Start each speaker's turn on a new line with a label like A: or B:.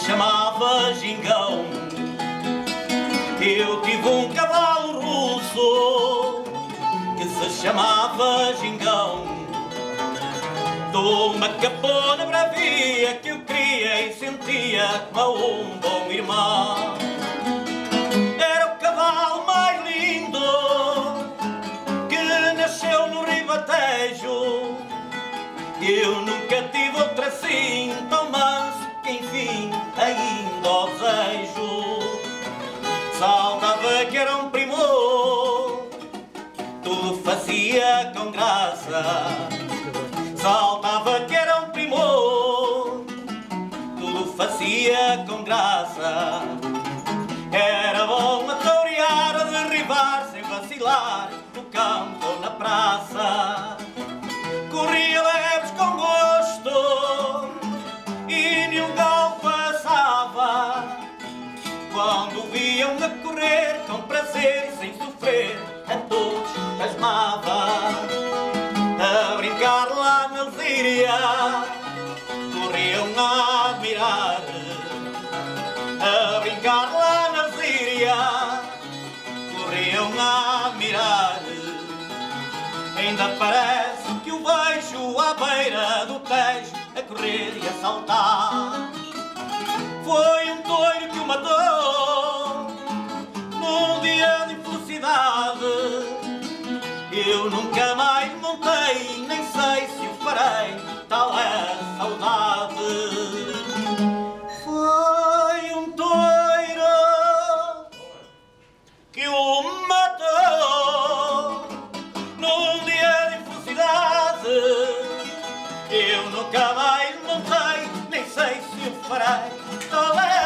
A: chamava Gingão. Eu tive um cavalo russo que se chamava Gingão. De uma capona bravia que eu queria e sentia como um bom irmão. Era o cavalo mais lindo que nasceu no Ribatejo. Eu nunca tive outro assim tão manso que enfim ainda o desejo. Saltava que era um primor, tudo fazia com graça. Saltava que era um primor, tudo fazia com graça. Era bom a torear, a derribar sem vacilar, no campo ou na praça. Corria leves com gosto e nenhum galo passava. Quando viam a correr com prazer e sem sofrer, a todos pasmava. A brincar lá na Lesíria, corriam a admirar. A brincar lá na Lesíria, corriam a admirar. Ainda parece que o vejo à beira do Tejo a correr e a saltar. Foi um touro que o matou num dia de infelicidade. Eu nunca mais montei, nem sei se o farei, tal é a saudade. Foi um touro que o matou num dia de infelicidade. Eu nunca mais montei, nem sei se o farei, tal é